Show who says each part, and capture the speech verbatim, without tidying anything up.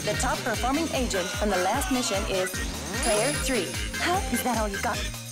Speaker 1: The top performing agent from the last mission is Player three. Huh? Is that all you got?